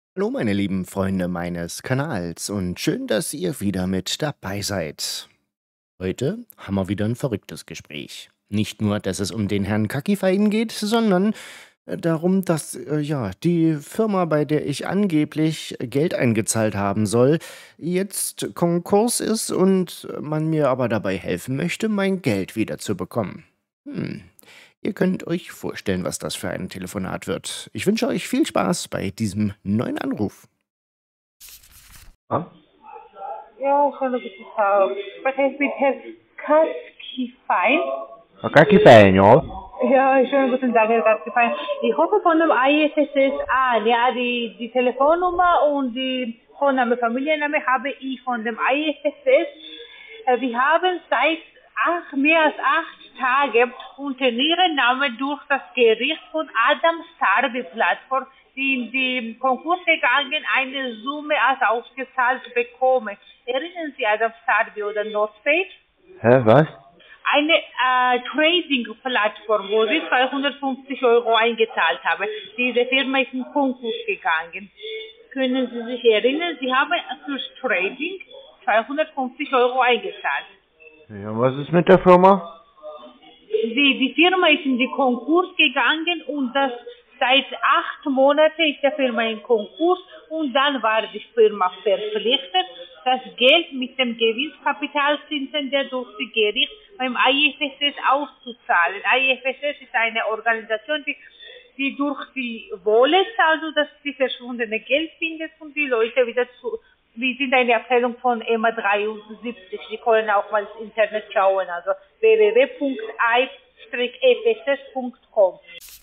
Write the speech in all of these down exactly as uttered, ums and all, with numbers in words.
Hallo meine lieben Freunde meines Kanals und schön, dass ihr wieder mit dabei seid. Heute haben wir wieder ein verrücktes Gespräch. Nicht nur, dass es um den Herrn Kakifein geht, sondern äh, darum, dass äh, ja die Firma, bei der ich angeblich Geld eingezahlt haben soll, jetzt Konkurs ist und man mir aber dabei helfen möchte, mein Geld wiederzubekommen. Hm. Ihr könnt euch vorstellen, was das für ein Telefonat wird. Ich wünsche euch viel Spaß bei diesem neuen Anruf. Ja? Ja, schönen guten Tag. Spreche ich mit Herrn Kaskifein? Kakifein, ja. Ja, schönen guten Tag, Herr Kaskifein. Ich rufe von dem I F S S an. Ja, die, die Telefonnummer und die Vorname, Familienname habe ich von dem I F S S. Äh, Wir haben seit acht, mehr als acht Tagen unter Ihrem Namen durch das Gericht von Adam Sarbi Plattform die in den Konkurs gegangen eine Summe als ausgezahlt bekommen. Erinnern Sie Adam Sarbi oder Northpage? Hä, was? Eine äh, Trading-Plattform, wo Sie zweihundertfünfzig Euro eingezahlt haben. Diese Firma ist in Konkurs gegangen. Können Sie sich erinnern, Sie haben fürs Trading zweihundertfünfzig Euro eingezahlt. Ja, was ist mit der Firma? Die, die Firma ist in den Konkurs gegangen und das seit acht Monaten ist die Firma in Konkurs und dann war die Firma verpflichtet, das Geld mit dem Gewinnkapitalzinsen der durch die Gericht beim I F S S auszuzahlen. I F S S ist eine Organisation, die, die durch die Wallets, also dass die verschwundene Geld findet und die Leute wieder zu. Wir sind eine Abteilung von E M A dreiundsiebzig. Sie können auch mal ins Internet schauen, also w w w punkt i f s s punkt com.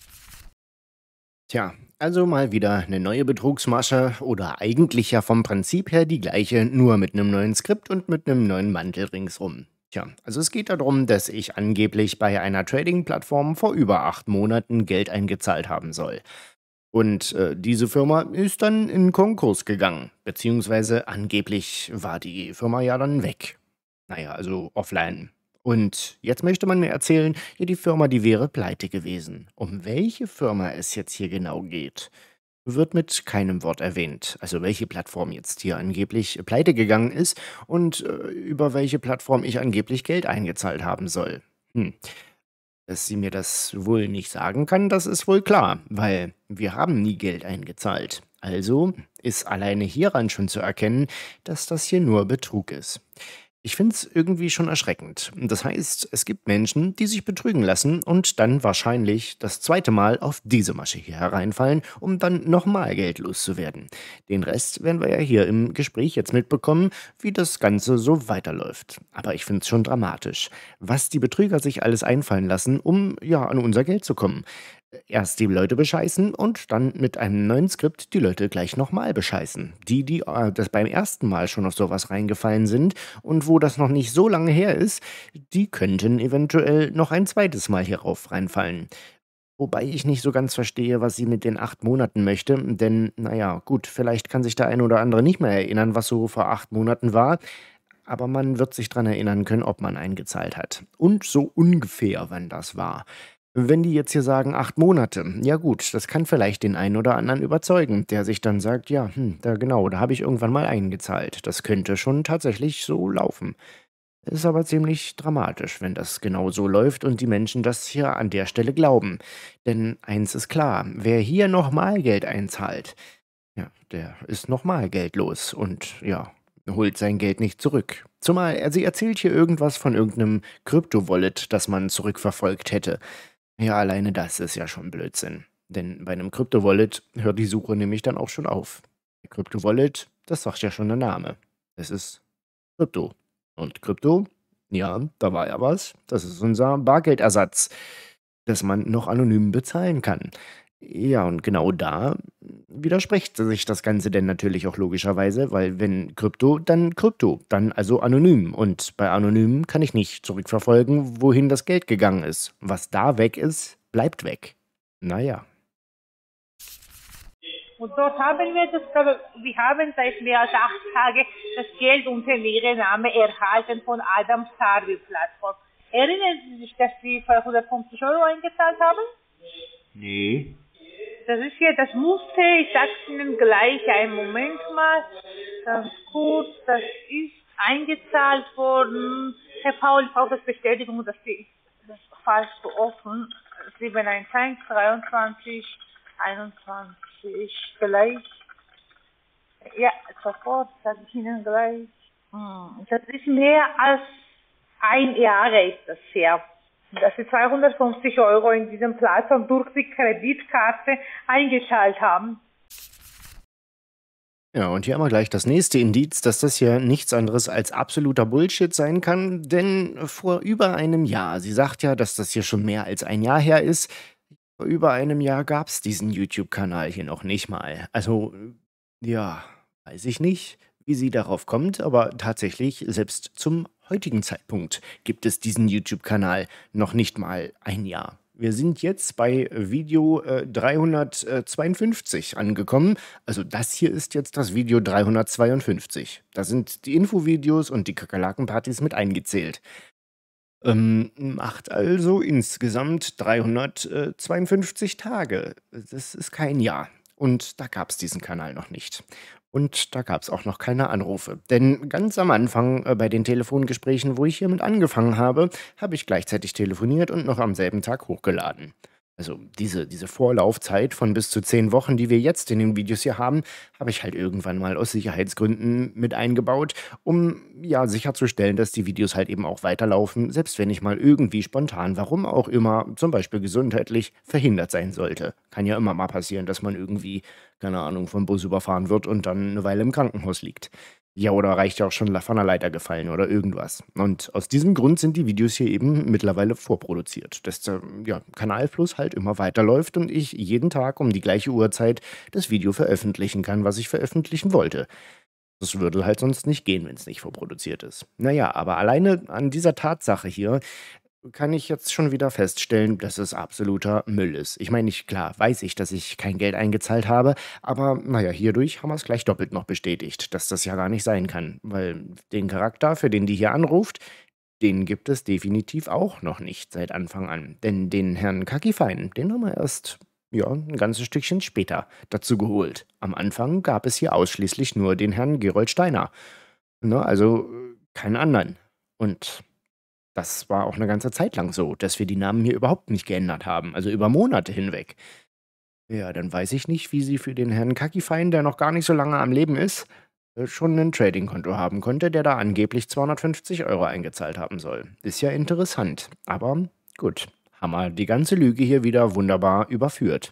Tja, also mal wieder eine neue Betrugsmasche oder eigentlich ja vom Prinzip her die gleiche, nur mit einem neuen Skript und mit einem neuen Mantel ringsrum. Tja, also es geht darum, dass ich angeblich bei einer Trading-Plattform vor über acht Monaten Geld eingezahlt haben soll. Und äh, diese Firma ist dann in Konkurs gegangen, beziehungsweise angeblich war die Firma ja dann weg. Naja, also offline. Und jetzt möchte man mir erzählen, ja, die Firma, die wäre pleite gewesen. Um welche Firma es jetzt hier genau geht, wird mit keinem Wort erwähnt. Also welche Plattform jetzt hier angeblich pleite gegangen ist und äh, über welche Plattform ich angeblich Geld eingezahlt haben soll. Hm. Dass sie mir das wohl nicht sagen kann, das ist wohl klar, weil wir haben nie Geld eingezahlt. Also ist alleine hieran schon zu erkennen, dass das hier nur Betrug ist. Ich finde es irgendwie schon erschreckend. Das heißt, es gibt Menschen, die sich betrügen lassen und dann wahrscheinlich das zweite Mal auf diese Masche hier hereinfallen, um dann nochmal Geld loszuwerden. Den Rest werden wir ja hier im Gespräch jetzt mitbekommen, wie das Ganze so weiterläuft. Aber ich finde es schon dramatisch, was die Betrüger sich alles einfallen lassen, um ja an unser Geld zu kommen. Erst die Leute bescheißen und dann mit einem neuen Skript die Leute gleich nochmal bescheißen. Die, die äh, das beim ersten Mal schon auf sowas reingefallen sind und wo das noch nicht so lange her ist, die könnten eventuell noch ein zweites Mal hierauf reinfallen. Wobei ich nicht so ganz verstehe, was sie mit den acht Monaten möchte, denn naja, gut, vielleicht kann sich der eine oder andere nicht mehr erinnern, was so vor acht Monaten war, aber man wird sich dran erinnern können, ob man eingezahlt hat. Und so ungefähr, wann das war. Wenn die jetzt hier sagen acht Monate, ja gut, das kann vielleicht den einen oder anderen überzeugen, der sich dann sagt, ja, hm, da genau, da habe ich irgendwann mal eingezahlt. Das könnte schon tatsächlich so laufen. Ist aber ziemlich dramatisch, wenn das genau so läuft und die Menschen das hier an der Stelle glauben. Denn eins ist klar, wer hier nochmal Geld einzahlt, ja, der ist nochmal geldlos und ja, holt sein Geld nicht zurück. Zumal er sie erzählt hier irgendwas von irgendeinem Krypto-Wallet, das man zurückverfolgt hätte. Ja, alleine das ist ja schon Blödsinn. Denn bei einem Krypto-Wallet hört die Suche nämlich dann auch schon auf. Der Krypto-Wallet, das sagt ja schon der Name. Es ist Krypto. Und Krypto, ja, da war ja was. Das ist unser Bargeldersatz, dass man noch anonym bezahlen kann. Ja, und genau da widerspricht sich das Ganze denn natürlich auch logischerweise, weil wenn Krypto, dann Krypto, dann also anonym. Und bei anonym kann ich nicht zurückverfolgen, wohin das Geld gegangen ist. Was da weg ist, bleibt weg. Naja. Und dort haben wir das, wir haben seit mehr als acht Tagen das Geld unter Ihrem Namen erhalten von Adam Sarvi Plattform. Erinnern Sie sich, dass Sie zweihundertfünfzig Euro eingezahlt haben? Nee. das ist ja das Muster, ich sag's Ihnen gleich, einen Moment mal, ganz kurz, das ist eingezahlt worden. Herr Paul, ich brauche das Bestätigung, dass die das falsch so offen, sieben eins eins, dreiundzwanzig, einundzwanzig, gleich, ja, sofort, sage ich Ihnen gleich, hm, das ist mehr als ein Jahr ist das her, dass Sie zweihundertfünfzig Euro in diesem Plattform durch die Kreditkarte eingezahlt haben. Ja, und hier haben wir gleich das nächste Indiz, dass das hier nichts anderes als absoluter Bullshit sein kann, denn vor über einem Jahr, sie sagt ja, dass das hier schon mehr als ein Jahr her ist, vor über einem Jahr gab es diesen YouTube-Kanal hier noch nicht mal. Also, ja, weiß ich nicht, wie sie darauf kommt, aber tatsächlich, selbst zum heutigen Zeitpunkt gibt es diesen YouTube-Kanal noch nicht mal ein Jahr. Wir sind jetzt bei Video äh, dreihundertzweiundfünfzig angekommen. Also das hier ist jetzt das Video dreihundertzweiundfünfzig. Da sind die Infovideos und die Kakerlakenpartys mit eingezählt. Ähm, macht also insgesamt dreihundertzweiundfünfzig Tage. Das ist kein Jahr. Und da gab es diesen Kanal noch nicht. Und da gab es auch noch keine Anrufe. Denn ganz am Anfang äh, bei den Telefongesprächen, wo ich hiermit angefangen habe, habe ich gleichzeitig telefoniert und noch am selben Tag hochgeladen. Also diese, diese Vorlaufzeit von bis zu zehn Wochen, die wir jetzt in den Videos hier haben, habe ich halt irgendwann mal aus Sicherheitsgründen mit eingebaut, um ja sicherzustellen, dass die Videos halt eben auch weiterlaufen, selbst wenn ich mal irgendwie spontan, warum auch immer, zum Beispiel gesundheitlich, verhindert sein sollte. Kann ja immer mal passieren, dass man irgendwie, keine Ahnung, vom Bus überfahren wird und dann eine Weile im Krankenhaus liegt. Ja, oder reicht ja auch schon von der Leiter gefallen oder irgendwas. Und aus diesem Grund sind die Videos hier eben mittlerweile vorproduziert, dass der ja, Kanalfluss halt immer weiterläuft und ich jeden Tag um die gleiche Uhrzeit das Video veröffentlichen kann, was ich veröffentlichen wollte. Das würde halt sonst nicht gehen, wenn es nicht vorproduziert ist. Naja, aber alleine an dieser Tatsache hier kann ich jetzt schon wieder feststellen, dass es absoluter Müll ist. Ich meine, ich, klar, weiß ich, dass ich kein Geld eingezahlt habe, aber naja, hierdurch haben wir es gleich doppelt noch bestätigt, dass das ja gar nicht sein kann, weil den Charakter, für den die hier anruft, den gibt es definitiv auch noch nicht seit Anfang an. Denn den Herrn Kakifein, den haben wir erst, ja, ein ganzes Stückchen später dazu geholt. Am Anfang gab es hier ausschließlich nur den Herrn Gerold Steiner. Ne, also äh, keinen anderen. Und das war auch eine ganze Zeit lang so, dass wir die Namen hier überhaupt nicht geändert haben, also über Monate hinweg. Ja, dann weiß ich nicht, wie sie für den Herrn Kakifein, der noch gar nicht so lange am Leben ist, äh, schon ein Trading-Konto haben konnte, der da angeblich zweihundertfünfzig Euro eingezahlt haben soll. Ist ja interessant, aber gut, haben wir die ganze Lüge hier wieder wunderbar überführt.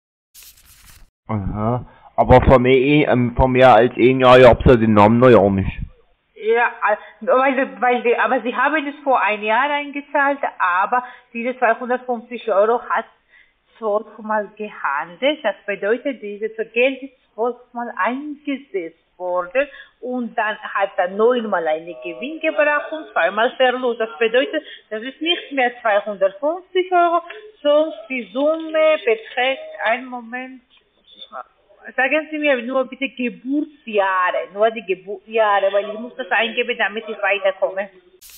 Aha. Aber vor mehr, ähm, vor mehr als ein Jahr gab es ja den Namen noch ja nicht. Ja, weil, weil die, aber Sie haben es vor ein Jahr eingezahlt, aber diese zweihundertfünfzig Euro hat zwölfmal gehandelt. Das bedeutet, dieses Geld ist zwölfmal eingesetzt worden und dann hat er neunmal einen Gewinn gebracht und zweimal Verlust. Das bedeutet, das ist nicht mehr zweihundertfünfzig Euro, sondern die Summe beträgt, einen Moment, sagen Sie mir nur bitte Geburtsjahre, nur die Geburtsjahre, weil ich muss das eingeben, damit ich weiterkomme.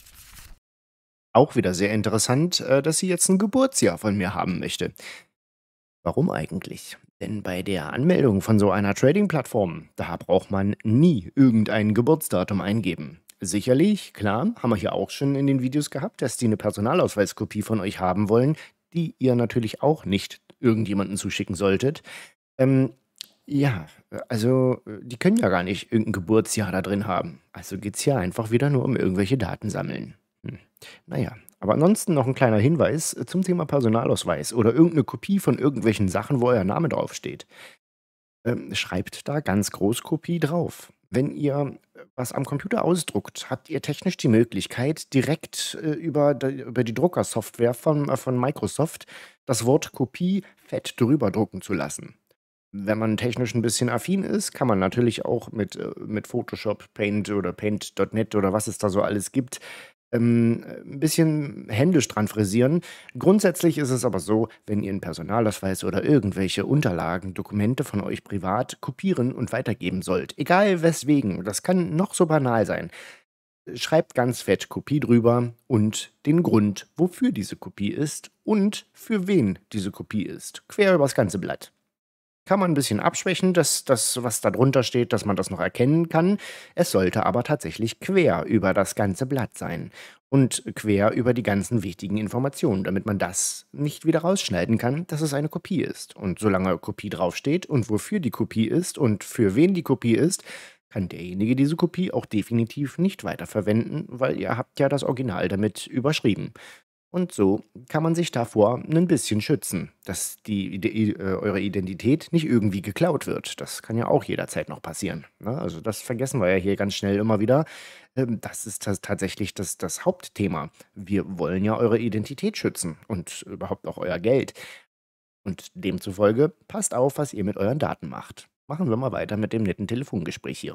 Auch wieder sehr interessant, äh, dass sie jetzt ein Geburtsjahr von mir haben möchte. Warum eigentlich? Denn bei der Anmeldung von so einer Trading-Plattform, da braucht man nie irgendein Geburtsdatum eingeben. Sicherlich, klar, haben wir hier auch schon in den Videos gehabt, dass die eine Personalausweiskopie von euch haben wollen, die ihr natürlich auch nicht irgendjemandem zuschicken solltet. Ähm, Ja, also die können ja gar nicht irgendein Geburtsjahr da drin haben. Also geht es hier einfach wieder nur um irgendwelche Daten sammeln. Hm. Naja, aber ansonsten noch ein kleiner Hinweis äh, zum Thema Personalausweis oder irgendeine Kopie von irgendwelchen Sachen, wo euer Name draufsteht. Ähm, schreibt da ganz groß Kopie drauf. Wenn ihr äh, was am Computer ausdruckt, habt ihr technisch die Möglichkeit, direkt äh, über, die, über die Druckersoftware von, äh, von Microsoft das Wort Kopie fett drüber drucken zu lassen. Wenn man technisch ein bisschen affin ist, kann man natürlich auch mit, äh, mit Photoshop, Paint oder Paint Punkt net oder was es da so alles gibt, ähm, 'n bisschen händisch dran frisieren. Grundsätzlich ist es aber so, wenn ihr 'n Personalausweis oder irgendwelche Unterlagen, Dokumente von euch privat kopieren und weitergeben sollt, egal weswegen, das kann noch so banal sein, schreibt ganz fett Kopie drüber und den Grund, wofür diese Kopie ist und für wen diese Kopie ist, quer übers ganze Blatt. kann man ein bisschen abschwächen, dass das, was da drunter steht, dass man das noch erkennen kann. Es sollte aber tatsächlich quer über das ganze Blatt sein und quer über die ganzen wichtigen Informationen, damit man das nicht wieder rausschneiden kann, dass es eine Kopie ist. Und solange Kopie draufsteht und wofür die Kopie ist und für wen die Kopie ist, kann derjenige diese Kopie auch definitiv nicht weiterverwenden, weil ihr habt ja das Original damit überschrieben. Und so kann man sich davor ein bisschen schützen, dass die Ide i äh, eure Identität nicht irgendwie geklaut wird. Das kann ja auch jederzeit noch passieren, ne? Also, das vergessen wir ja hier ganz schnell immer wieder. Ähm, das ist tas tatsächlich das das Hauptthema. Wir wollen ja eure Identität schützen und überhaupt auch euer Geld. Und demzufolge passt auf, was ihr mit euren Daten macht. Machen wir mal weiter mit dem netten Telefongespräch hier.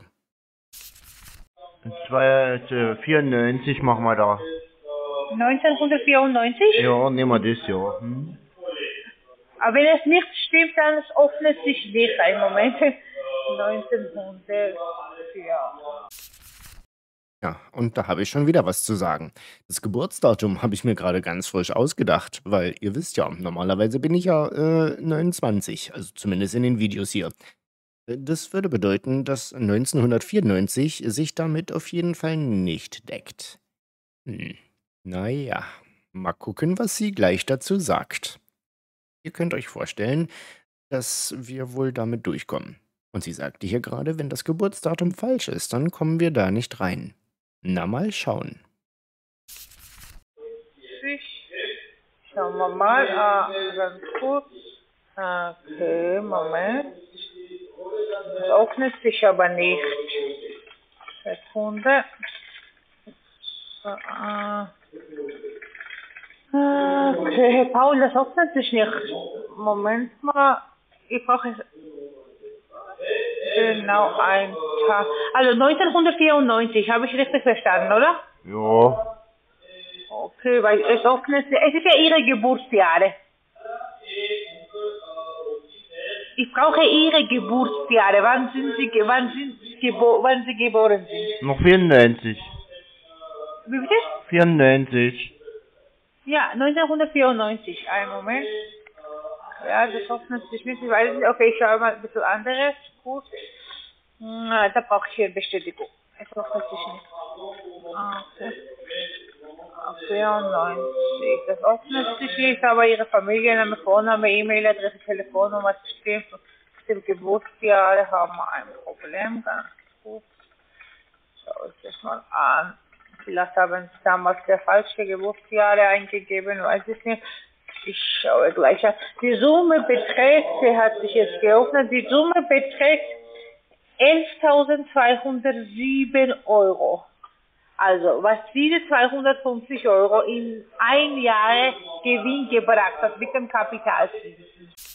zwei, äh, vierundneunzig machen wir da. neunzehnhundertvierundneunzig? Ja, nehmen wir das, ja. Hm? Aber wenn es nicht stimmt, dann öffnet sich nicht. Ein Moment. neunzehnhundert, ja. Ja, und da habe ich schon wieder was zu sagen. Das Geburtsdatum habe ich mir gerade ganz frisch ausgedacht, weil ihr wisst ja, normalerweise bin ich ja äh, neunundzwanzig, also zumindest in den Videos hier. Äh, Das würde bedeuten, dass neunzehnhundertvierundneunzig sich damit auf jeden Fall nicht deckt. Hm. Naja, mal gucken, was sie gleich dazu sagt. Ihr könnt euch vorstellen, dass wir wohl damit durchkommen. Und sie sagte hier gerade, wenn das Geburtsdatum falsch ist, dann kommen wir da nicht rein. Na, mal schauen. Ich, schauen wir mal. Ah, ganz kurz. Okay, Moment. Das öffnet sich aber nicht. Sekunde. So, ah. Okay, Paul, das öffnet sich nicht. Moment mal. Ich brauche genau ein Tag. Also neunzehnhundertvierundneunzig, habe ich richtig verstanden, oder? Ja. Okay, weil es öffnet sich. Es ist ja Ihre Geburtsjahre. Ich brauche Ihre Geburtsjahre. Wann sind Sie, ge- wann sind Sie, gebo wann Sie geboren sind? Noch vierundneunzig. Wie bitte? vierundneunzig. Ja, neunzehnhundertvierundneunzig. Einen Moment. Ja, das öffnet sich nicht. Ich weiß nicht. Okay, ich schaue mal ein bisschen anderes. Gut. Na, da brauche ich hier Bestätigung. Es öffnet sich nicht. Ah, okay. vierundneunzig. Das öffnet sich nicht, aber Ihre Familienname, Vorname, E-Mail-Adresse, Telefonnummer, System, dem Geburtsjahr haben wir ein Problem. Ganz gut. Schau ich das mal an. Vielleicht haben Sie damals der falsche Geburtsjahre eingegeben, weiß ich nicht. Ich schaue gleich an. Die Summe beträgt, sie hat sich jetzt geöffnet, die Summe beträgt elftausendzweihundertsieben Euro. Also, was diese zweihundertfünfzig Euro in ein Jahr Gewinn gebracht hat mit dem Kapitalzins.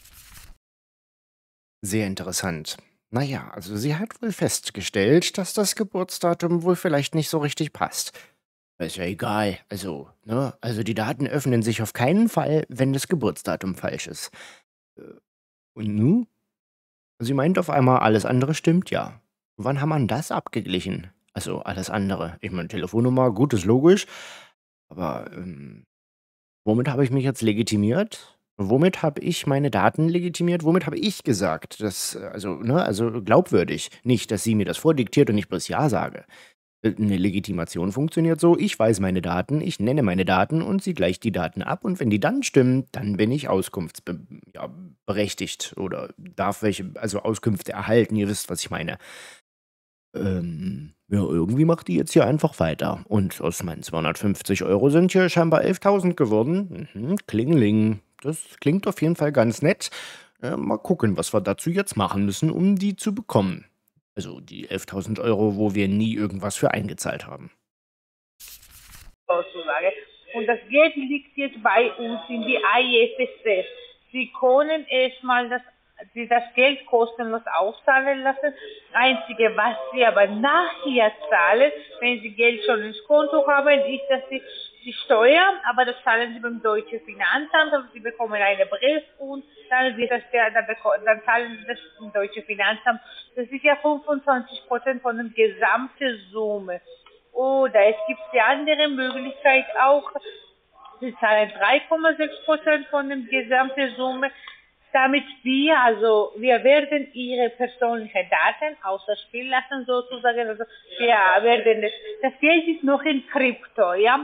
Sehr interessant. Naja, also sie hat wohl festgestellt, dass das Geburtsdatum wohl vielleicht nicht so richtig passt. Ist ja egal. Also, ne? Also die Daten öffnen sich auf keinen Fall, wenn das Geburtsdatum falsch ist. Äh, Und nun? Sie meint auf einmal, alles andere stimmt ja. Wann haben wir denn das abgeglichen? Also alles andere. Ich meine, Telefonnummer, gut, ist logisch. Aber ähm, womit habe ich mich jetzt legitimiert? Womit habe ich meine Daten legitimiert? Womit habe ich gesagt, dass, äh, also, ne, also glaubwürdig. Nicht, dass sie mir das vordiktiert und ich bloß Ja sage. Äh, Eine Legitimation funktioniert so, ich weiß meine Daten, ich nenne meine Daten und sie gleicht die Daten ab und wenn die dann stimmen, dann bin ich auskunftsberechtigt ja, berechtigt oder darf welche, also Auskünfte erhalten, ihr wisst, was ich meine. Ähm, ja, irgendwie macht die jetzt hier einfach weiter. Und aus meinen zweihundertfünfzig Euro sind hier scheinbar elftausend geworden. Mhm, Klingeling. Das klingt auf jeden Fall ganz nett. Äh, mal gucken, was wir dazu jetzt machen müssen, um die zu bekommen. Also die elftausend Euro, wo wir nie irgendwas für eingezahlt haben. Sozusagen. Und das Geld liegt jetzt bei uns in die I F S S. Sie können erstmal das, Sie das Geld kostenlos auszahlen lassen. Einzige, was Sie aber nachher zahlen, wenn Sie Geld schon ins Konto haben, ist, dass Sie die Steuer, aber das zahlen Sie beim deutschen Finanzamt, also Sie bekommen einen Brief und dann wird das, der, dann, dann zahlen Sie das im deutschen Finanzamt. Das ist ja fünfundzwanzig Prozent von der gesamten Summe. Oder es gibt die andere Möglichkeit auch, Sie zahlen drei Komma sechs Prozent von der gesamten Summe. damit wir, also wir werden ihre persönlichen Daten außer Spiel lassen sozusagen. Also wir werden das, das Geld ist noch in Krypto, ja.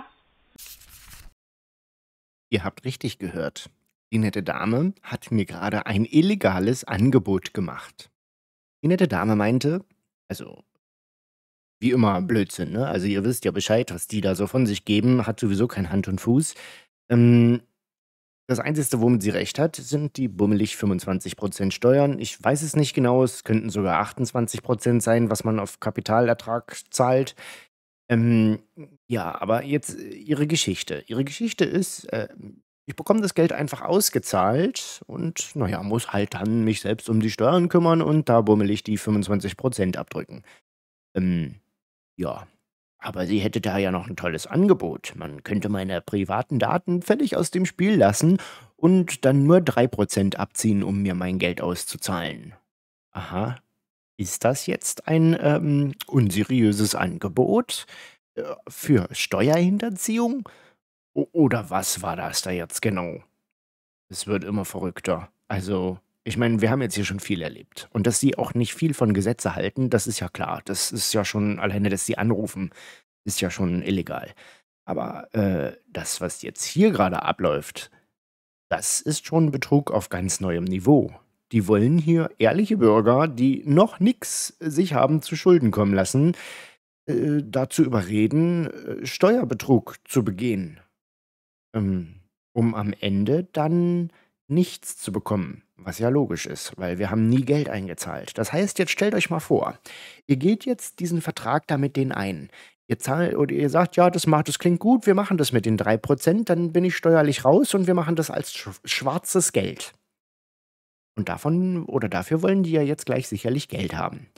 Ihr habt richtig gehört. Die nette Dame hat mir gerade ein illegales Angebot gemacht. Die nette Dame meinte, also wie immer Blödsinn, ne? Also ihr wisst ja Bescheid, was die da so von sich geben, hat sowieso kein Hand und Fuß. Ähm, das Einzige, womit sie recht hat, sind die bummelig fünfundzwanzig Prozent Steuern. Ich weiß es nicht genau, es könnten sogar achtundzwanzig Prozent sein, was man auf Kapitalertrag zahlt. Ähm, ja, aber jetzt äh, ihre Geschichte. Ihre Geschichte ist, äh, ich bekomme das Geld einfach ausgezahlt und naja, muss halt dann mich selbst um die Steuern kümmern und da bummelig die fünfundzwanzig Prozent abdrücken. Ähm, ja, aber sie hätte da ja noch ein tolles Angebot. Man könnte meine privaten Daten völlig aus dem Spiel lassen und dann nur drei Prozent abziehen, um mir mein Geld auszuzahlen. Aha, ist das jetzt ein ähm, unseriöses Angebot äh, für Steuerhinterziehung? O oder was war das da jetzt genau? Es wird immer verrückter. Also, ich meine, wir haben jetzt hier schon viel erlebt. Und dass sie auch nicht viel von Gesetze halten, das ist ja klar. Das ist ja schon, alleine, dass sie anrufen, ist ja schon illegal. Aber äh, das, was jetzt hier gerade abläuft, das ist schon Betrug auf ganz neuem Niveau. Die wollen hier ehrliche Bürger, die noch nix sich haben zu Schulden kommen lassen, äh, dazu überreden, äh, Steuerbetrug zu begehen, ähm, um am Ende dann nichts zu bekommen, was ja logisch ist, weil wir haben nie Geld eingezahlt. Das heißt, jetzt stellt euch mal vor, ihr geht jetzt diesen Vertrag da mit denen ein. Ihr zahlt oder ihr sagt, ja, das macht, das klingt gut, wir machen das mit den drei Prozent, dann bin ich steuerlich raus und wir machen das als sch schwarzes Geld. Und davon oder dafür wollen die ja jetzt gleich sicherlich Geld haben.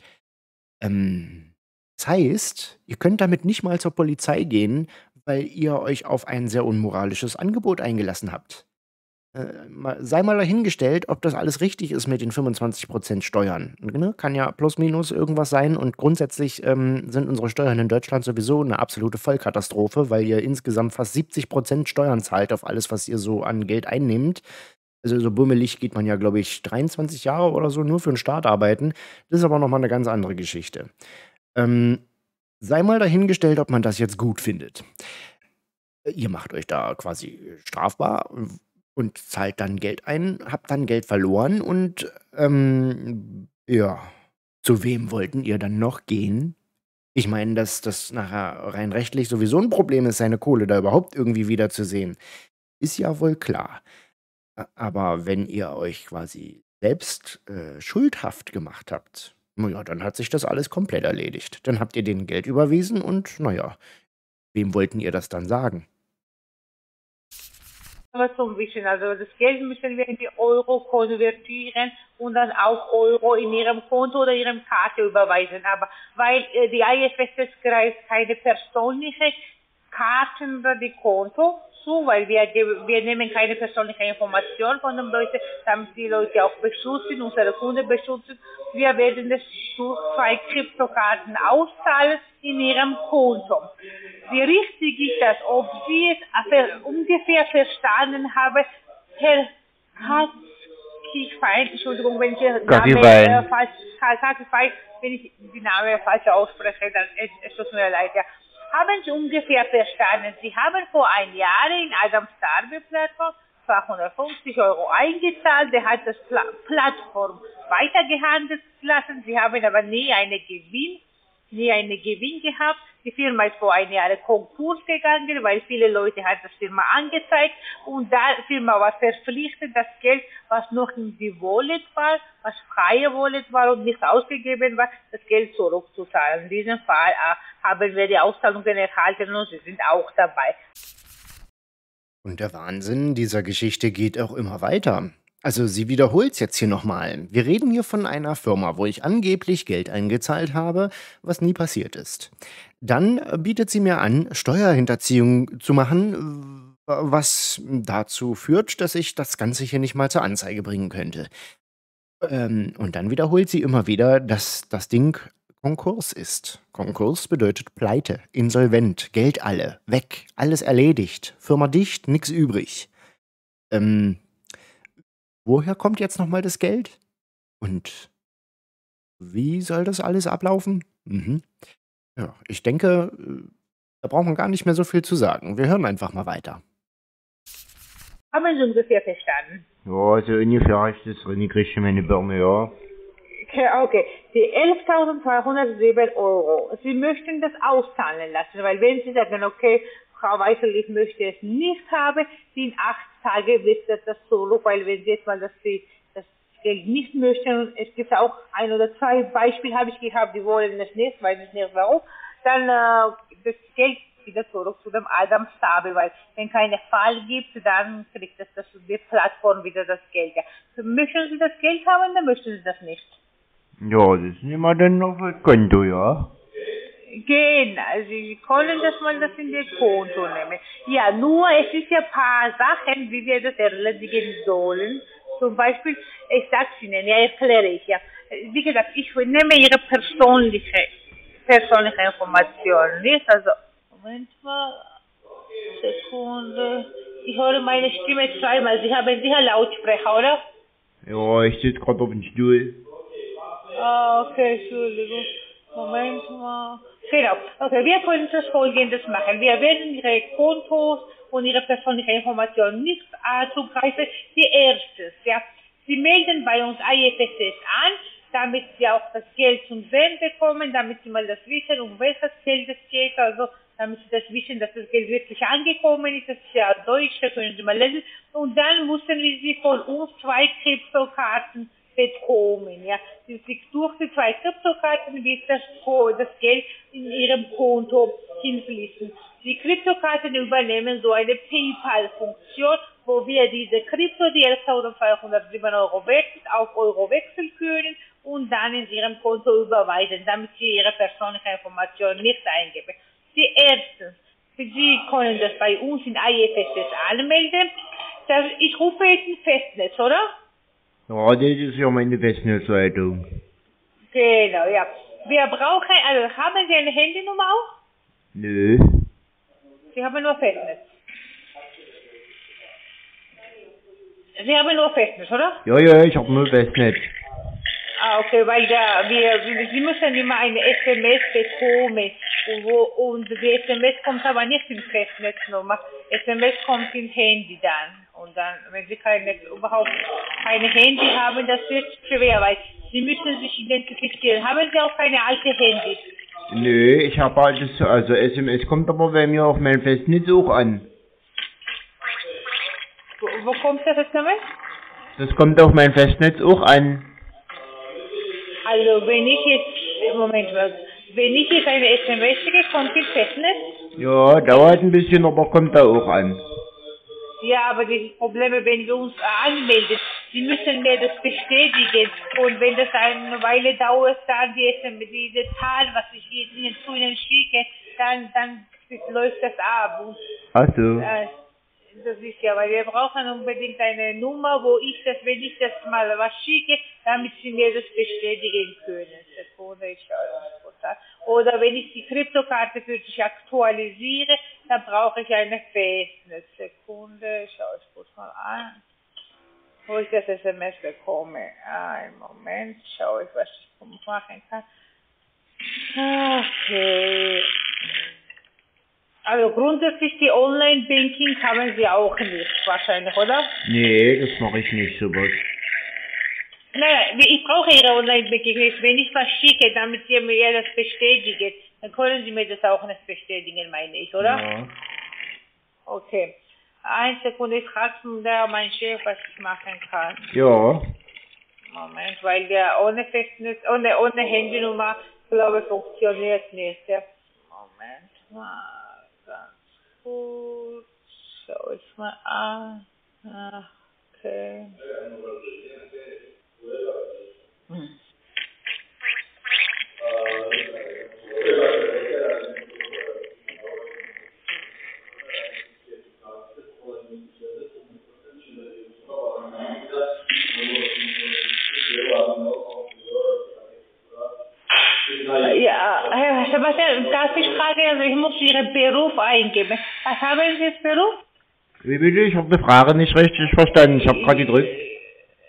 Ähm, das heißt, ihr könnt damit nicht mal zur Polizei gehen, weil ihr euch auf ein sehr unmoralisches Angebot eingelassen habt. Äh, mal, sei mal dahingestellt, ob das alles richtig ist mit den fünfundzwanzig Prozent Steuern. Ne? Kann ja plus minus irgendwas sein und grundsätzlich ähm, sind unsere Steuern in Deutschland sowieso eine absolute Vollkatastrophe, weil ihr insgesamt fast siebzig Prozent Steuern zahlt auf alles, was ihr so an Geld einnehmt. Also so bummelig geht man ja, glaube ich, dreiundzwanzig Jahre oder so nur für den Staat arbeiten. Das ist aber nochmal eine ganz andere Geschichte. Ähm, sei mal dahingestellt, ob man das jetzt gut findet. Ihr macht euch da quasi strafbar und zahlt dann Geld ein, habt dann Geld verloren und ähm, ja, zu wem wollten ihr dann noch gehen? Ich meine, dass das nachher rein rechtlich sowieso ein Problem ist, seine Kohle da überhaupt irgendwie wiederzusehen, ist ja wohl klar. A- Aber wenn ihr euch quasi selbst äh, schuldhaft gemacht habt, naja, dann hat sich das alles komplett erledigt. Dann habt ihr denen Geld überwiesen und naja, wem wollten ihr das dann sagen? Aber zum Wissen, also das Geld müssen wir in die Euro konvertieren und dann auch Euro in ihrem Konto oder ihrem Karte überweisen. Aber weil äh, die I F S S greift keine persönliche Karten oder die Konto zu, weil wir, ge- wir nehmen keine persönliche Information von den Leuten, damit die Leute auch beschützen, unsere Kunden beschützen. Wir werden das durch zwei Kryptokarten auszahlen in ihrem Konto. Wie richtig ist das, ob Sie es ver- ungefähr verstanden haben, Herr Katzifein, Entschuldigung, wenn ich den Namen Katzifein. äh, falsch, Katzifein, wenn ich die Namen falsch ausspreche, dann es, es tut mir leid, ja. Haben Sie ungefähr verstanden, Sie haben vor ein Jahr in Adam Starbe Plattform zweihundertfünfzig Euro eingezahlt, der hat das Pla Plattform weitergehandelt lassen, Sie haben aber nie einen Gewinn, nie einen Gewinn gehabt. Die Firma ist vor ein Jahr Konkurs gegangen, weil viele Leute hat das Firma angezeigt und da die Firma war verpflichtet, das Geld, was noch in die Wallet war, was freie Wallet war und nicht ausgegeben war, das Geld zurückzuzahlen. In diesem Fall äh, haben wir die Auszahlungen erhalten und sie sind auch dabei. Und der Wahnsinn dieser Geschichte geht auch immer weiter. Also sie wiederholt es jetzt hier nochmal. Wir reden hier von einer Firma, wo ich angeblich Geld eingezahlt habe, was nie passiert ist. Dann äh, bietet sie mir an, Steuerhinterziehung zu machen, äh, was dazu führt, dass ich das Ganze hier nicht mal zur Anzeige bringen könnte. Ähm, und dann wiederholt sie immer wieder, dass das Ding Konkurs ist. Konkurs bedeutet Pleite, insolvent, Geld alle, weg, alles erledigt, Firma dicht, nix übrig. Ähm, woher kommt jetzt nochmal das Geld? Und wie soll das alles ablaufen? Mhm. Ja, ich denke, äh, da braucht man gar nicht mehr so viel zu sagen. Wir hören einfach mal weiter. Haben Sie ungefähr verstanden? Ja, so ungefähr habe ich das drin gekriegt in meine Birne, ja. Okay, okay. Die elftausendzweihundertsieben Euro. Sie möchten das auszahlen lassen, weil wenn Sie sagen, okay, Frau Weißel, ich möchte es nicht haben, in acht Tage wird das, das zurück, weil wenn Sie jetzt mal das, das Geld nicht möchten, und es gibt auch ein oder zwei Beispiele, habe ich gehabt, die wollen es nicht, weiß ich nicht warum, dann äh, das Geld wieder zurück zu dem Adam Stabe, weil wenn keinen Fall gibt, dann kriegt das, das die Plattform wieder das Geld. Ja. So, möchten Sie das Geld haben, dann möchten Sie das nicht. Ja, das nehmen wir dann auf das Konto, ja. Genau, Sie können das mal das in das Konto nehmen. Ja, nur es ist ja ein paar Sachen, wie wir das erledigen sollen. Zum Beispiel, ich sag's Ihnen, ja, erkläre ich ja. Wie gesagt, ich nehme Ihre persönliche, persönliche Informationen, nicht? Also, Moment mal, Sekunde. Ich höre meine Stimme zweimal. Sie haben sicher Lautsprecher, oder? Ja, ich sitze gerade auf dem Stuhl. Ah, okay, Entschuldigung. Moment mal. Genau. Okay, wir können das Folgendes machen. Wir werden Ihre Kontos und Ihre persönlichen Informationen nicht äh, zugreifen. Die erstes, ja. Sie melden bei uns I F S S an, damit Sie auch das Geld zum Sehen bekommen, damit Sie mal das wissen, um welches Geld es geht, also damit Sie das wissen, dass das Geld wirklich angekommen ist. Das ist ja Deutsch, da können Sie mal lesen. Und dann müssen wir Sie von uns zwei Kryptokarten bekommen, ja. Sie, durch die zwei Kryptokarten wird das, das Geld in Ihrem Konto hinfließen. Die Kryptokarten übernehmen so eine PayPal-Funktion, wo wir diese Krypto, die elftausendzweihundertsieben Euro wert ist, auf Euro wechseln können und dann in Ihrem Konto überweisen, damit Sie Ihre persönliche Information nicht eingeben. Die erstens, Sie können das bei uns in I F S S anmelden. Das, ich rufe jetzt ein Festnetz, oder? Ja, das ist ja meine Festnetzleitung. Genau, ja. Wir brauchen, also haben Sie eine Handynummer auch? Nö. Sie haben nur Festnetz. Sie haben nur Festnetz, oder? Ja, ja, ich hab nur Festnetz. Ah, okay, weil da, wir, Sie müssen immer eine S M S bekommen. Und, wo, und die S M S kommt aber nicht in Festnetznummer. S M S kommt in Handy dann. Und dann, wenn Sie keine, überhaupt keine Handy haben, das wird schwer, weil Sie müssen sich identifizieren. Haben Sie auch keine alte Handys? Nö, ich hab altes, also S M S kommt aber bei mir auf mein Festnetz auch an. Wo, wo kommt das S M S? Das kommt auf mein Festnetz auch an. Also wenn ich jetzt, Moment mal, wenn ich jetzt eine S M S schicke, kommt die Festnetz? Ja, dauert ein bisschen, aber kommt da auch an. Ja, aber die Probleme, wenn wir uns anmelden, Sie müssen mir das bestätigen. Und wenn das eine Weile dauert, dann die S M S, diese Zahl, was ich Ihnen zu Ihnen schicke, dann, dann läuft das ab. Und, Ach so. äh, das ist ja, weil wir brauchen unbedingt eine Nummer, wo ich das, wenn ich das mal was schicke, damit Sie mir das bestätigen können. Sekunde, ich schaue das kurz an. Oder wenn ich die Kryptokarte für dich aktualisiere, dann brauche ich eine Festnetz. Sekunde, ich schaue es kurz mal an, wo ich das S M S bekomme. Einen Moment, schaue ich, was ich machen kann. Okay. Also grundsätzlich die Online-Banking haben Sie auch nicht wahrscheinlich, oder? Nee, das mache ich nicht so was. Nein, ich brauche Ihre Online-Banking nicht. Wenn ich was schicke, damit Sie mir das bestätigen, dann können Sie mir das auch nicht bestätigen, meine ich, oder? Ja. Okay. Eine Sekunde, ich frage meinen Chef, was ich machen kann. Ja. Moment, weil der ohne Festnetz, ohne, ohne Handynummer, glaube ich, funktioniert nicht. Ja. Moment mal. Ganz gut. Schau ich mal an. Okay. Hm. Ja, Herr Sebastian, darf ich fragen, also ich muss Ihren Beruf eingeben. Was haben Sie als Beruf? Wie bitte? Ich habe die Frage nicht richtig verstanden. Ich habe gerade gedrückt.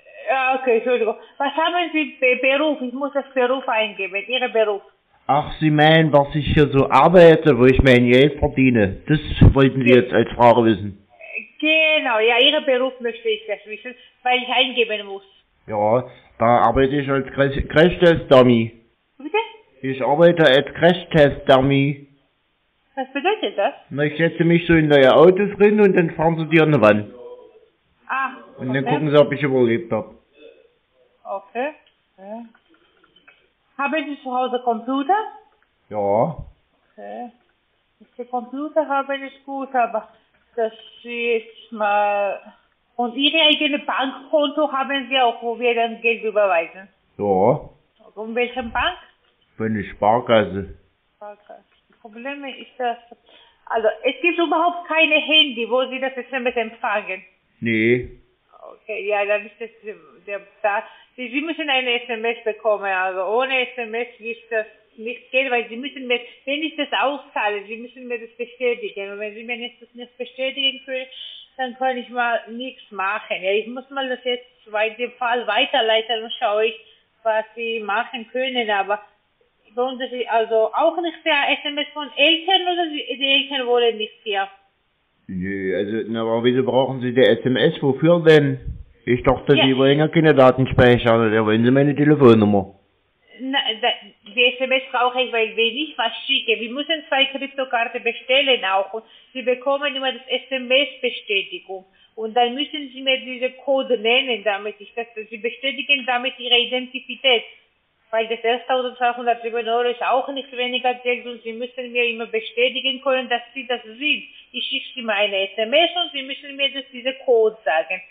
Okay, Entschuldigung. Was haben Sie Be Beruf? Ich muss das Beruf eingeben, Ihren Beruf. Ach, Sie meinen, was ich hier so arbeite, wo ich mein Geld verdiene. Das wollten Sie jetzt als Frage wissen. Genau, ja, Ihren Beruf möchte ich das wissen, weil ich eingeben muss. Ja, da arbeite ich als Crash- Crashtest-Dummy. Bitte? Ich arbeite als Crashtest-Dummy. Was bedeutet das? Na, ich setze mich so in neue Autos drin und dann fahren sie dir an die Wand. Ah, Und dann okay. gucken sie, ob ich überlebt habe. Okay. Ja. Haben Sie zu Hause Computer? Ja. Okay. Die Computer haben ist gut, aber das ist mal... Und Ihre eigene Bankkonto haben Sie auch, wo wir dann Geld überweisen? Ja. Und welchen Bank? Für eine Sparkasse. Okay. Das Problem ist, dass... Also, es gibt überhaupt keine Handy, wo Sie das S M S empfangen. Nee. Okay, ja, dann ist das der, da. Sie, Sie müssen eine S M S bekommen, also ohne S M S ist das nicht Geld, weil Sie müssen mir, wenn ich das auszahle, Sie müssen mir das bestätigen. Und wenn Sie mir nicht, das nicht bestätigen können, dann kann ich mal nichts machen. Ja, ich muss mal das jetzt bei dem Fall weiterleiten und schaue ich, was Sie machen können, aber wollen Sie also auch nicht der S M S von Eltern oder die, die Eltern wollen nicht hier? Nee, also, na, aber wieso brauchen Sie die S M S? Wofür denn? Ich dachte, Ja. Sie wollen ja keine Datenspeicher, da wollen Sie meine Telefonnummer. Na, da, die S M S brauche ich, weil wenn ich was schicke, wir müssen zwei Kryptokarten bestellen auch und Sie bekommen immer das S M S-Bestätigung und dann müssen Sie mir diese Code nennen, damit ich das, Sie bestätigen damit Ihre Identität, weil das eintausendzweihundertsieben Euro ist auch nicht weniger Geld und Sie müssen mir immer bestätigen können, dass Sie das sind. Ich schicke Sie mal eine S M S und Sie müssen mir das, diese Code sagen.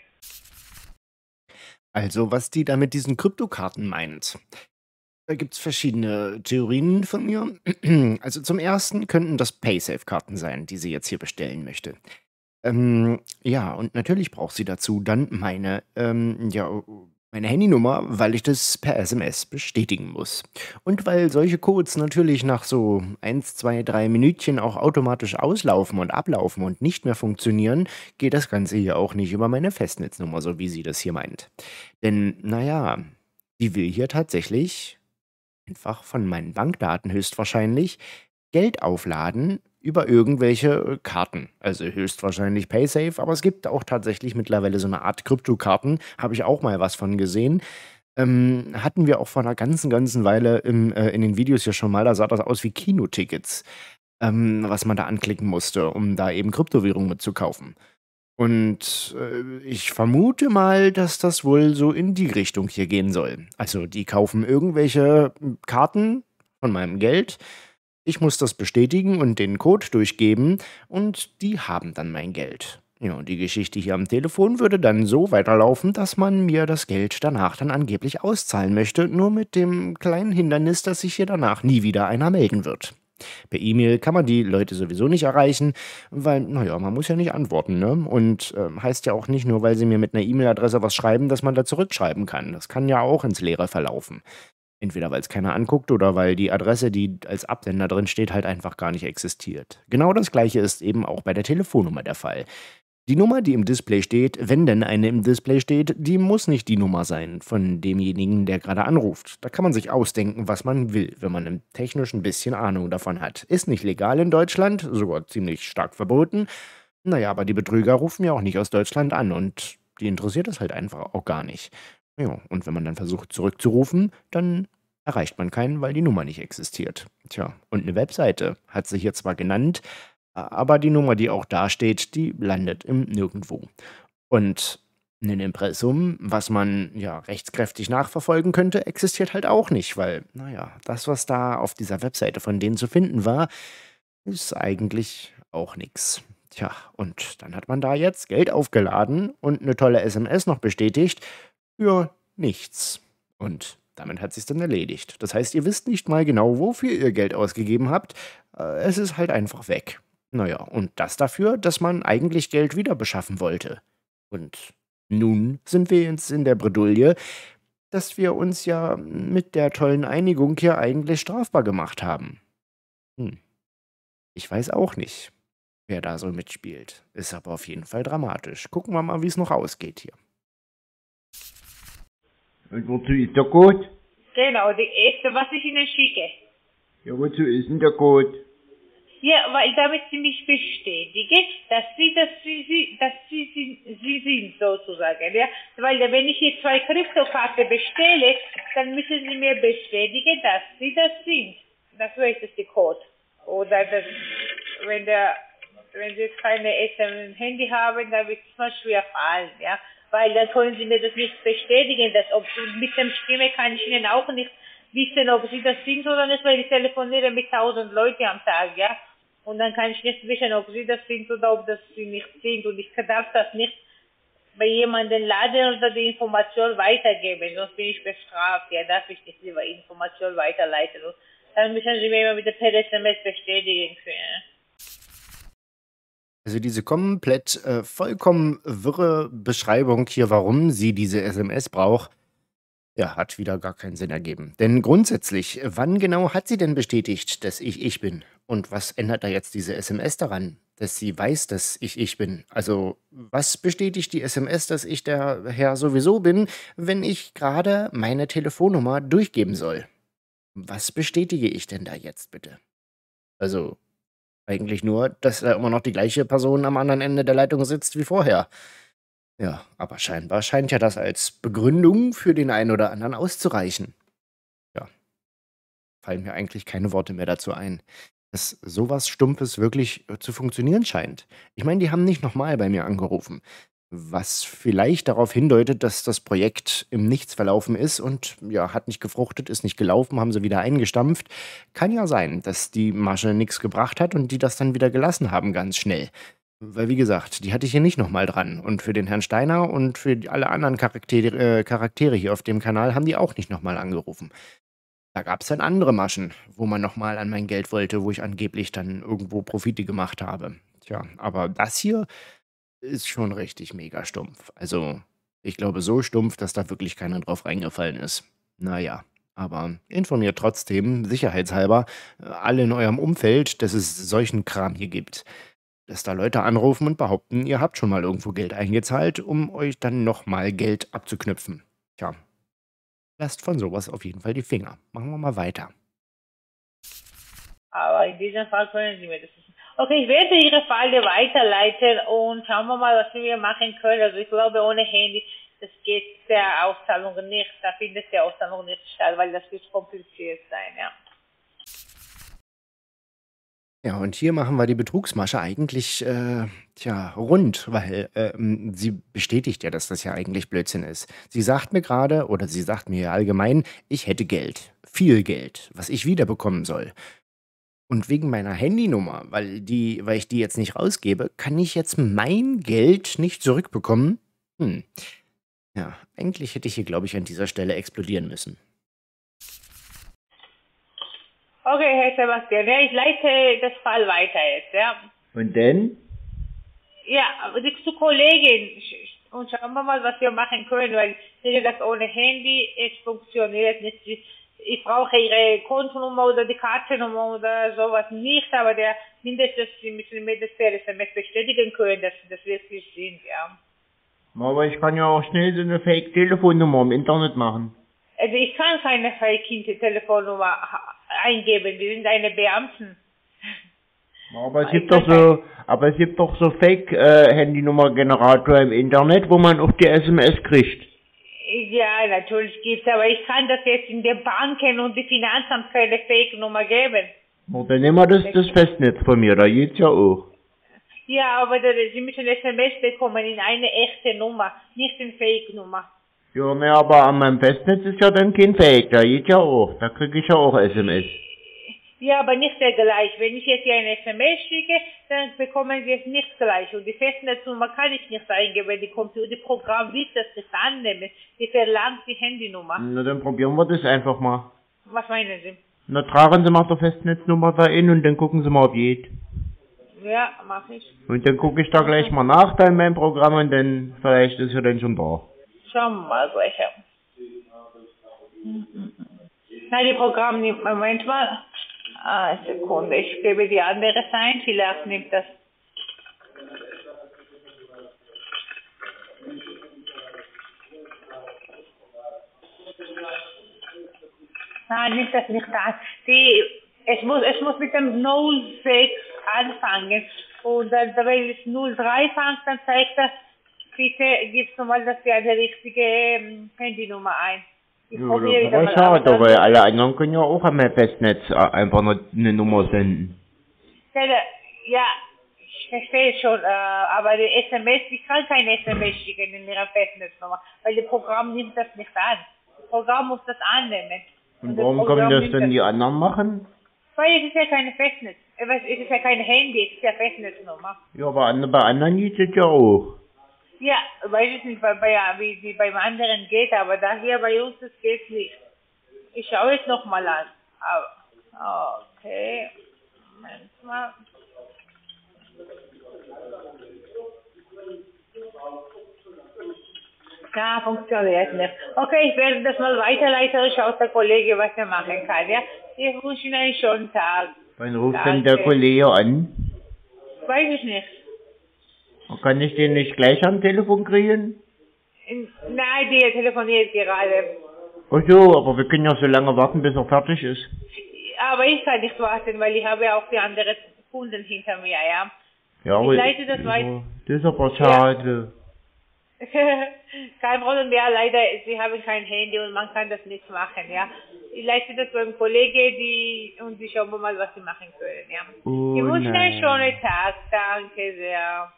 Also, was die da mit diesen Kryptokarten meint. Da gibt es verschiedene Theorien von mir. Also zum ersten könnten das Paysafe-Karten sein, die sie jetzt hier bestellen möchte. Ähm, ja, und natürlich braucht sie dazu dann meine, ähm, ja, meine Handynummer, weil ich das per S M S bestätigen muss. Und weil solche Codes natürlich nach so eins, zwei, drei Minütchen auch automatisch auslaufen und ablaufen und nicht mehr funktionieren, geht das Ganze hier auch nicht über meine Festnetznummer, so wie sie das hier meint. Denn, naja, die will hier tatsächlich einfach von meinen Bankdaten höchstwahrscheinlich Geld aufladen über irgendwelche äh, Karten. Also höchstwahrscheinlich Paysafe, aber es gibt auch tatsächlich mittlerweile so eine Art Kryptokarten. Habe ich auch mal was von gesehen. Ähm, hatten wir auch vor einer ganzen, ganzen Weile im, äh, in den Videos ja schon mal. Da sah das aus wie Kinotickets, ähm, was man da anklicken musste, um da eben Kryptowährungen mitzukaufen. Und äh, ich vermute mal, dass das wohl so in die Richtung hier gehen soll. Also die kaufen irgendwelche hm, Karten von meinem Geld. Ich muss das bestätigen und den Code durchgeben und die haben dann mein Geld. Ja, und die Geschichte hier am Telefon würde dann so weiterlaufen, dass man mir das Geld danach dann angeblich auszahlen möchte, nur mit dem kleinen Hindernis, dass sich hier danach nie wieder einer melden wird. Per E-Mail kann man die Leute sowieso nicht erreichen, weil, naja, man muss ja nicht antworten, ne? Und ähm, heißt ja auch nicht nur, weil sie mir mit einer E-Mail-Adresse was schreiben, dass man da zurückschreiben kann. Das kann ja auch ins Leere verlaufen. Entweder weil es keiner anguckt oder weil die Adresse, die als Absender drin steht, halt einfach gar nicht existiert. Genau das gleiche ist eben auch bei der Telefonnummer der Fall. Die Nummer, die im Display steht, wenn denn eine im Display steht, die muss nicht die Nummer sein von demjenigen, der gerade anruft. Da kann man sich ausdenken, was man will, wenn man im Technisch ein bisschen Ahnung davon hat. Ist nicht legal in Deutschland, sogar ziemlich stark verboten. Naja, aber die Betrüger rufen ja auch nicht aus Deutschland an und die interessiert es halt einfach auch gar nicht. Ja, und wenn man dann versucht zurückzurufen, dann erreicht man keinen, weil die Nummer nicht existiert. Tja, und eine Webseite hat sie hier zwar genannt, aber die Nummer, die auch da steht, die landet im Nirgendwo. Und ein Impressum, was man ja rechtskräftig nachverfolgen könnte, existiert halt auch nicht, weil, naja, das, was da auf dieser Webseite von denen zu finden war, ist eigentlich auch nix. Tja, und dann hat man da jetzt Geld aufgeladen und eine tolle S M S noch bestätigt für nichts. Und damit hat sich's dann erledigt. Das heißt, ihr wisst nicht mal genau, wofür ihr Geld ausgegeben habt. Äh, Es ist halt einfach weg. Naja, und das dafür, dass man eigentlich Geld wieder beschaffen wollte. Und nun sind wir jetzt in der Bredouille, dass wir uns ja mit der tollen Einigung hier eigentlich strafbar gemacht haben. Hm, ich weiß auch nicht, wer da so mitspielt. Ist aber auf jeden Fall dramatisch. Gucken wir mal, wie es noch ausgeht hier. Und wozu ist der Code? Genau, die erste, was ich Ihnen schicke. Ja, wozu ist denn der Code? Ja, weil damit Sie mich bestätigen, dass Sie, dass Sie, Sie dass Sie, Sie, Sie sind sozusagen, ja. Weil wenn ich hier zwei Kryptokarten bestelle, dann müssen Sie mir bestätigen, dass Sie das sind. Das ist das die Code. Oder das, wenn der, wenn Sie jetzt keine S M S im Handy haben, dann wird es mal schwer fallen, ja. Weil dann können Sie mir das nicht bestätigen, dass ob mit der Stimme kann ich Ihnen auch nicht wissen, ob Sie das sind oder nicht, weil ich telefoniere mit tausend Leuten am Tag, ja. Und dann kann ich nicht wissen, ob Sie das sind oder ob das Sie nicht sind. Und ich darf das nicht bei jemandem laden oder die Information weitergeben, sonst bin ich bestraft. Ja, darf ich nicht lieber Information weiterleiten. Und dann müssen Sie mir immer wieder per S M S bestätigen können. Also diese komplett, äh, vollkommen wirre Beschreibung hier, warum sie diese S M S braucht, ja, hat wieder gar keinen Sinn ergeben. Denn grundsätzlich, wann genau hat sie denn bestätigt, dass ich ich bin? Und was ändert da jetzt diese S M S daran, dass sie weiß, dass ich ich bin? Also, was bestätigt die S M S, dass ich der Herr sowieso bin, wenn ich gerade meine Telefonnummer durchgeben soll? Was bestätige ich denn da jetzt bitte? Also, eigentlich nur, dass da immer noch die gleiche Person am anderen Ende der Leitung sitzt wie vorher. Ja, aber scheinbar scheint ja das als Begründung für den einen oder anderen auszureichen. Ja, fallen mir eigentlich keine Worte mehr dazu ein, dass sowas Stumpfes wirklich äh, zu funktionieren scheint. Ich meine, die haben nicht nochmal bei mir angerufen, was vielleicht darauf hindeutet, dass das Projekt im Nichts verlaufen ist und ja, hat nicht gefruchtet, ist nicht gelaufen, haben sie wieder eingestampft. Kann ja sein, dass die Masche nichts gebracht hat und die das dann wieder gelassen haben ganz schnell. Weil wie gesagt, die hatte ich hier nicht nochmal dran. Und für den Herrn Steiner und für die alle anderen Charaktere äh, Charaktere hier auf dem Kanal haben die auch nicht nochmal angerufen. Da gab's dann andere Maschen, wo man nochmal an mein Geld wollte, wo ich angeblich dann irgendwo Profite gemacht habe. Tja, aber das hier ist schon richtig mega stumpf. Also, ich glaube, so stumpf, dass da wirklich keiner drauf reingefallen ist. Na ja, aber informiert trotzdem, sicherheitshalber, äh, alle in eurem Umfeld, dass es solchen Kram hier gibt. Dass da Leute anrufen und behaupten, ihr habt schon mal irgendwo Geld eingezahlt, um euch dann nochmal Geld abzuknüpfen. Tja, lasst von sowas auf jeden Fall die Finger. Machen wir mal weiter. Aber in diesem Fall können Sie mir das nicht. Okay, ich werde Ihre Falle weiterleiten und schauen wir mal, was wir machen können. Also ich glaube, ohne Handy, das geht der Auszahlung nicht. Da findet der Auszahlung nicht statt, weil das wird kompliziert sein, ja. Ja, und hier machen wir die Betrugsmasche eigentlich, äh, tja, rund, weil ähm, sie bestätigt ja, dass das ja eigentlich Blödsinn ist. Sie sagt mir gerade, oder sie sagt mir ja allgemein, ich hätte Geld, viel Geld, was ich wiederbekommen soll. Und wegen meiner Handynummer, weil die, weil ich die jetzt nicht rausgebe, kann ich jetzt mein Geld nicht zurückbekommen? Hm. Ja, eigentlich hätte ich hier, glaube ich, an dieser Stelle explodieren müssen. Okay, Herr Sebastian, ja, ich leite das Fall weiter jetzt, ja. Und denn? Ja, aber die zur Kollegin und schauen wir mal, was wir machen können, weil, wie gesagt, ohne Handy, es funktioniert nicht. Ich brauche Ihre Kontonummer oder die Kartennummer oder sowas nicht, aber der mindestens, Sie müssen mir das per S M S bestätigen können, dass Sie das wirklich sind, ja. Aber ich kann ja auch schnell so eine Fake-Telefonnummer im Internet machen. Also ich kann keine Fake-Telefonnummer eingeben, wir sind eine Beamten. Aber es gibt doch so, aber es gibt doch so Fake-Handynummer-Generator im Internet, wo man auch die S M S kriegt. Ja, natürlich gibt's, aber ich kann das jetzt in den Banken und die Finanzamt keine Fake-Nummer geben. Na, dann nehmen wir das, das Festnetz von mir, da geht's ja auch. Ja, aber da, Sie müssen S M S bekommen in eine echte Nummer, nicht in Fake-Nummer. Ja, ne, aber an meinem Festnetz ist ja dann kein Fake, da geht ja auch, da kriege ich ja auch S M S. Ja, aber nicht der gleich. Wenn ich jetzt hier eine S M S schicke, dann bekommen Sie es nicht gleich. Und die Festnetznummer kann ich nicht eingeben, die Computer, die Programm wird das nicht annehmen. Die verlangt die Handynummer. Na, dann probieren wir das einfach mal. Was meinen Sie? Na, tragen Sie mal die Festnetznummer da in und dann gucken Sie mal, ob geht. Ja, mach ich. Und dann gucke ich da gleich mal nach da in meinem Programm und dann, vielleicht ist ja dann schon da. Schauen wir mal gleich. Nein, die Programm nimmt, Moment mal. Ah, Sekunde, ich gebe die andere ein, vielleicht nimmt das. Nein, nimmt das nicht an. Die, es, muss, es muss mit dem null sechs anfangen. Und dann, wenn es null drei fängt, dann zeigt das, bitte gibst du mal, dass wir eine richtige ähm, Handynummer ein. Ich Ja, probiere das wieder war mal schade, aus. weil alle anderen können ja auch am Festnetz äh, einfach eine, eine Nummer senden. Ja, ich verstehe schon, äh, aber die S M S, ich kann keine S M S schicken in ihrer Festnetznummer, weil das Programm nimmt das nicht an. Das Programm muss das annehmen. Und das warum können Programm das nimmt denn die anderen machen? Weil es ist ja keine Festnetz, äh, was- es ist ja kein Handy, es ist ja Festnetznummer. Ja, aber an, bei anderen geht es ja auch. Ja, weiß ich nicht, bei, bei, wie, wie beim anderen geht, aber da hier bei uns, das geht nicht. Ich schaue es nochmal an. Aber, okay, Moment mal. Ja, funktioniert nicht. Okay, ich werde das mal weiterleiten und schaut der Kollege, was er machen kann, ja? Ich wünsche Ihnen einen schönen Tag. Wann ruft denn der Danke. Kollege an? Weiß ich nicht. Kann ich den nicht gleich am Telefon kriegen? In- Nein, der telefoniert gerade. Ach so, aber wir können ja so lange warten, bis er fertig ist. Aber ich kann nicht warten, weil ich habe ja auch die anderen Kunden hinter mir, ja? Ja, Ich aber- leite das weiter. ja, das ist aber schade. Kein Problem, ja, leider, Sie haben kein Handy und man kann das nicht machen, ja. Ich leite das beim Kollegen, die, und die schauen wir mal, was sie machen können, ja. Oh ich wünsche Ihnen einen nein. schönen Tag, danke sehr.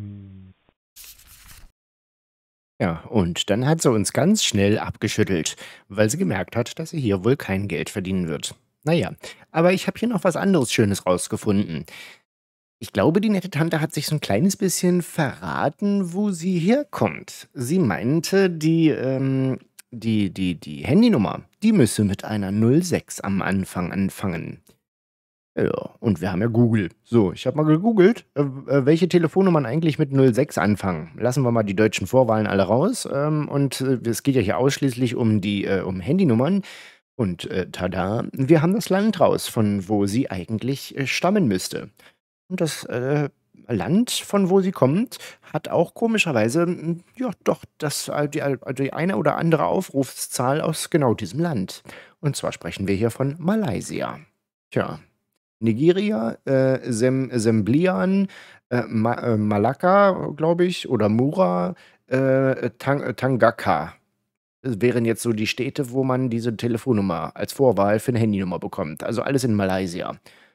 Ja, und dann hat sie uns ganz schnell abgeschüttelt, weil sie gemerkt hat, dass sie hier wohl kein Geld verdienen wird. Naja, aber ich habe hier noch was anderes Schönes rausgefunden. Ich glaube, die nette Tante hat sich so ein kleines bisschen verraten, wo sie herkommt. Sie meinte, die, ähm, die, die, die Handynummer, die müsse mit einer null sechs am Anfang anfangen. Ja, und wir haben ja Google. So, ich habe mal gegoogelt, äh, äh, welche Telefonnummern eigentlich mit null sechs anfangen. Lassen wir mal die deutschen Vorwahlen alle raus. Ähm, und äh, es geht ja hier ausschließlich um die äh, um Handynummern. Und äh, tada, wir haben das Land raus, von wo sie eigentlich äh, stammen müsste. Und das äh, Land, von wo sie kommt, hat auch komischerweise, m, ja doch, das, äh, die, äh, die eine oder andere Aufrufszahl aus genau diesem Land. Und zwar sprechen wir hier von Malaysia. Tja, Nigeria, äh, Sem Semblian, äh, Ma äh, Malakka, glaube ich, oder Mura, äh, Tang äh, Tangaka. Das wären jetzt so die Städte, wo man diese Telefonnummer als Vorwahl für eine Handynummer bekommt. Also alles in Malaysia.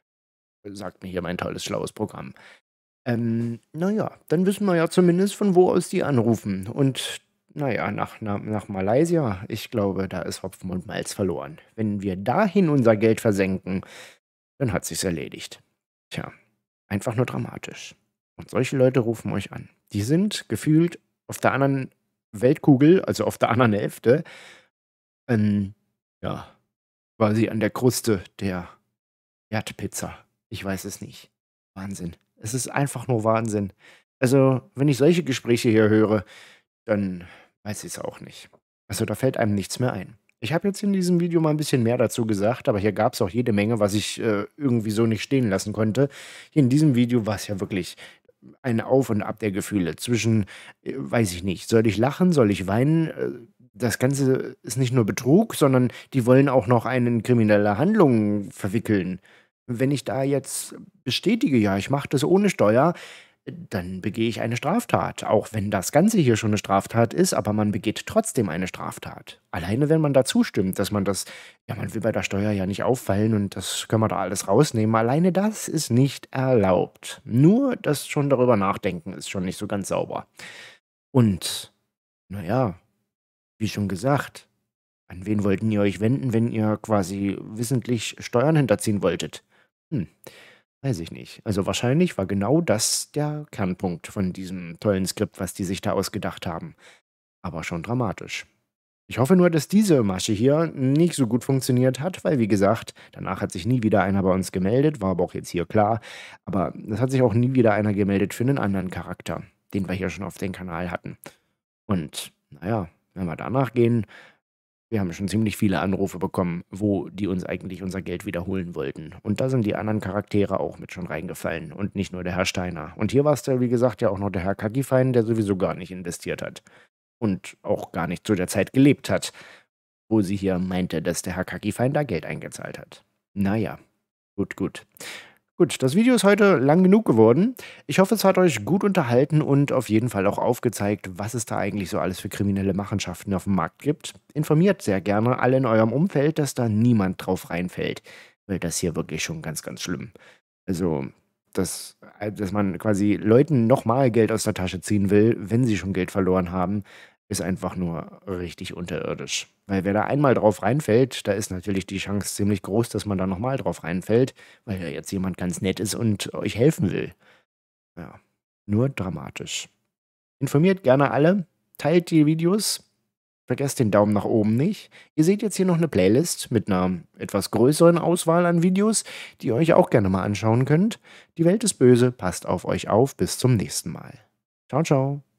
Sagt mir hier mein tolles, schlaues Programm. Ähm, naja, dann wissen wir ja zumindest, von wo aus die anrufen. Und naja, nach, nach, nach Malaysia, ich glaube, da ist Hopfen und Malz verloren. Wenn wir dahin unser Geld versenken, dann hat sich's erledigt. Tja, einfach nur dramatisch. Und solche Leute rufen euch an. Die sind gefühlt auf der anderen Weltkugel, also auf der anderen Hälfte, ähm, ja, quasi an der Kruste der Erdpizza. Ich weiß es nicht. Wahnsinn. Es ist einfach nur Wahnsinn. Also, wenn ich solche Gespräche hier höre, dann weiß ich es auch nicht. Also, da fällt einem nichts mehr ein. Ich habe jetzt in diesem Video mal ein bisschen mehr dazu gesagt, aber hier gab es auch jede Menge, was ich äh, irgendwie so nicht stehen lassen konnte. Hier in diesem Video war es ja wirklich ein Auf und Ab der Gefühle zwischen, äh, weiß ich nicht, soll ich lachen, soll ich weinen? Äh, Das Ganze ist nicht nur Betrug, sondern die wollen auch noch einen in kriminelle Handlungen verwickeln. Wenn ich da jetzt bestätige, ja, ich mache das ohne Steuer, dann begehe ich eine Straftat. Auch wenn das Ganze hier schon eine Straftat ist, aber man begeht trotzdem eine Straftat. Alleine, wenn man da zustimmt, dass man das, ja, man will bei der Steuer ja nicht auffallen und das können wir da alles rausnehmen. Alleine das ist nicht erlaubt. Nur das schon darüber nachdenken ist schon nicht so ganz sauber. Und, naja, wie schon gesagt, an wen wollten ihr euch wenden, wenn ihr quasi wissentlich Steuern hinterziehen wolltet? Hm, weiß ich nicht. Also wahrscheinlich war genau das der Kernpunkt von diesem tollen Skript, was die sich da ausgedacht haben. Aber schon dramatisch. Ich hoffe nur, dass diese Masche hier nicht so gut funktioniert hat, weil wie gesagt, danach hat sich nie wieder einer bei uns gemeldet, war aber auch jetzt hier klar. Aber es hat sich auch nie wieder einer gemeldet für einen anderen Charakter, den wir hier schon auf dem Kanal hatten. Und naja, wenn wir danach gehen, wir haben schon ziemlich viele Anrufe bekommen, wo die uns eigentlich unser Geld wiederholen wollten. Und da sind die anderen Charaktere auch mit schon reingefallen und nicht nur der Herr Steiner. Und hier war es, wie gesagt, ja auch noch der Herr Kagifein, der sowieso gar nicht investiert hat und auch gar nicht zu der Zeit gelebt hat. wo sie hier meinte, dass der Herr Kacifein da Geld eingezahlt hat. Naja, gut, gut. Gut, das Video ist heute lang genug geworden. Ich hoffe, es hat euch gut unterhalten und auf jeden Fall auch aufgezeigt, was es da eigentlich so alles für kriminelle Machenschaften auf dem Markt gibt. Informiert sehr gerne alle in eurem Umfeld, dass da niemand drauf reinfällt, weil das hier wirklich schon ganz, ganz schlimm. Also, dass, dass man quasi Leuten nochmal Geld aus der Tasche ziehen will, wenn sie schon Geld verloren haben, ist einfach nur richtig unterirdisch. Weil wer da einmal drauf reinfällt, da ist natürlich die Chance ziemlich groß, dass man da nochmal drauf reinfällt, weil ja jetzt jemand ganz nett ist und euch helfen will. Ja, nur dramatisch. Informiert gerne alle, teilt die Videos, vergesst den Daumen nach oben nicht. Ihr seht jetzt hier noch eine Playlist mit einer etwas größeren Auswahl an Videos, die ihr euch auch gerne mal anschauen könnt. Die Welt ist böse, passt auf euch auf, bis zum nächsten Mal. Ciao, ciao.